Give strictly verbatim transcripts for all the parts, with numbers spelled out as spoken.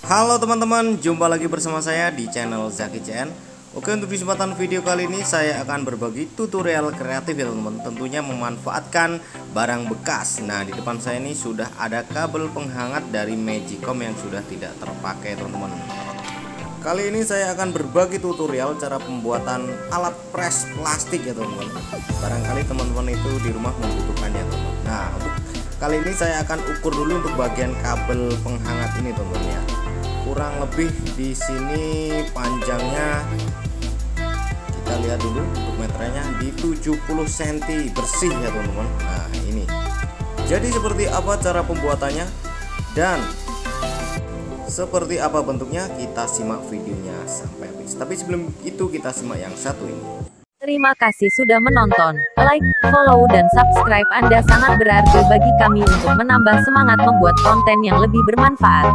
Halo teman-teman, jumpa lagi bersama saya di channel Zaki C N. Oke, untuk di kesempatan video kali ini saya akan berbagi tutorial kreatif ya teman-teman, tentunya memanfaatkan barang bekas. Nah, di depan saya ini sudah ada kabel penghangat dari Magicom yang sudah tidak terpakai teman-teman. Kali ini saya akan berbagi tutorial cara pembuatan alat press plastik ya teman-teman. Barangkali teman-teman itu di rumah membutuhkannya teman-teman. Nah, untuk kali ini saya akan ukur dulu untuk bagian kabel penghangat ini teman-teman ya. Kurang lebih di sini panjangnya kita lihat dulu untuk meternya di tujuh puluh sentimeter bersih ya teman-teman. Nah, ini. Jadi seperti apa cara pembuatannya dan seperti apa bentuknya, kita simak videonya sampai habis. Tapi sebelum itu kita simak yang satu ini. Terima kasih sudah menonton. Like, follow, dan subscribe Anda sangat berarti bagi kami untuk menambah semangat membuat konten yang lebih bermanfaat.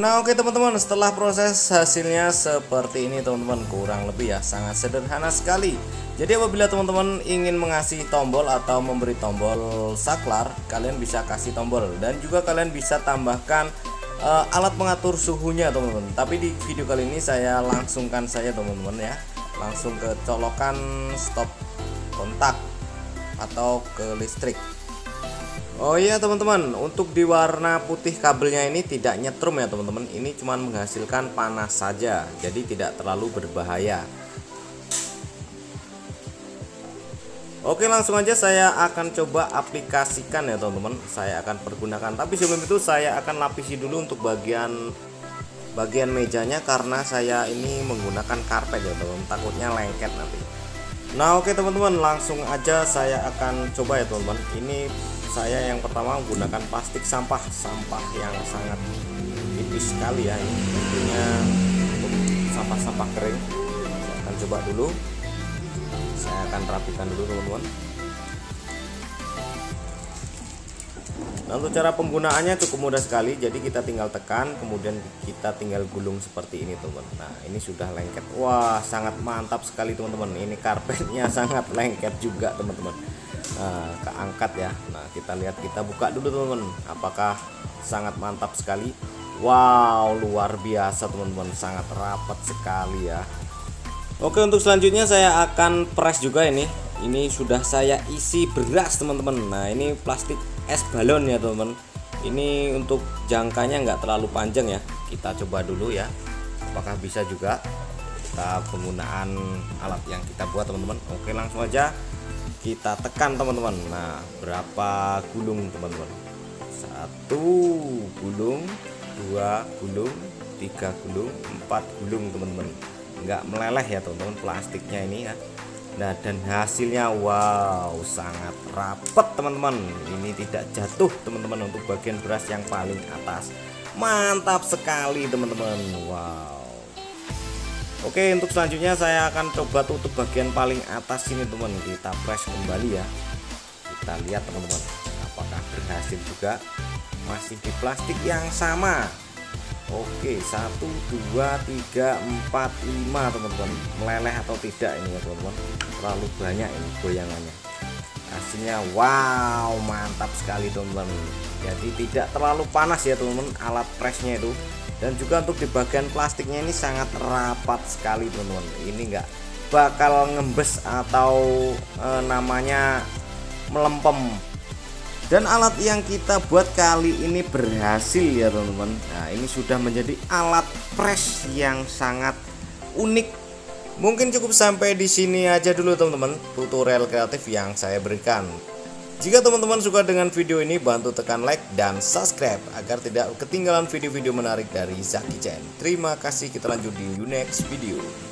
Nah oke teman-teman, setelah proses hasilnya seperti ini teman-teman, kurang lebih ya sangat sederhana sekali. Jadi apabila teman-teman ingin mengasih tombol atau memberi tombol saklar, kalian bisa kasih tombol dan juga kalian bisa tambahkan uh, alat pengatur suhunya teman-teman. Tapi di video kali ini saya langsungkan saja teman-teman ya, langsung ke colokan stop kontak atau ke listrik. Oh iya teman-teman, untuk di warna putih kabelnya ini tidak nyetrum ya teman-teman. Ini cuma menghasilkan panas saja, jadi tidak terlalu berbahaya. Oke, langsung aja saya akan coba aplikasikan ya teman-teman. Saya akan pergunakan, tapi sebelum itu saya akan lapisi dulu untuk bagian bagian mejanya, karena saya ini menggunakan karpet ya teman-teman, takutnya lengket nanti. Nah oke teman-teman, langsung aja saya akan coba ya teman-teman. Ini saya yang pertama menggunakan plastik sampah sampah yang sangat tipis sekali ya, ini tentunya untuk sampah-sampah kering. Saya akan coba dulu, saya akan rapikan dulu teman-teman. Nah untuk cara penggunaannya cukup mudah sekali, jadi kita tinggal tekan, kemudian kita tinggal gulung seperti ini teman-teman. Nah ini sudah lengket, wah sangat mantap sekali teman-teman. Ini karpetnya sangat lengket juga teman-teman. Nah, keangkat ya. Nah kita lihat, kita buka dulu teman-teman, apakah sangat mantap sekali. Wow, luar biasa teman-teman, sangat rapat sekali ya. Oke, untuk selanjutnya saya akan press juga ini. Ini sudah saya isi beras teman-teman. Nah ini plastik es balon ya teman-teman. Ini untuk jangkanya nggak terlalu panjang ya. Kita coba dulu ya, apakah bisa juga kita penggunaan alat yang kita buat teman-teman. Oke, langsung aja kita tekan teman-teman. Nah berapa gulung teman-teman? Satu gulung, dua gulung, tiga gulung, empat gulung teman-teman. Nggak meleleh ya teman-teman plastiknya ini ya. Nah dan hasilnya wow sangat rapat teman-teman. Ini tidak jatuh teman-teman untuk bagian beras yang paling atas. Mantap sekali teman-teman. Wow. Oke, untuk selanjutnya saya akan coba tutup bagian paling atas ini teman. Kita press kembali ya. Kita lihat teman-teman, apakah berhasil juga. Masih di plastik yang sama. Oke, satu, dua, tiga, empat, lima teman-teman. Meleleh atau tidak ini ya teman-teman. Terlalu banyak ini goyangannya. Hasilnya wow mantap sekali teman-teman. Jadi tidak terlalu panas ya teman-teman alat pressnya itu. Dan juga untuk di bagian plastiknya ini sangat rapat sekali teman-teman. Ini enggak bakal ngembes atau e, namanya melempem. Dan alat yang kita buat kali ini berhasil ya teman-teman. Nah ini sudah menjadi alat press yang sangat unik. Mungkin cukup sampai di sini aja dulu teman-teman tutorial kreatif yang saya berikan. Jika teman-teman suka dengan video ini, bantu tekan like dan subscribe agar tidak ketinggalan video-video menarik dari Zaki Chen. Terima kasih, kita lanjut di next video.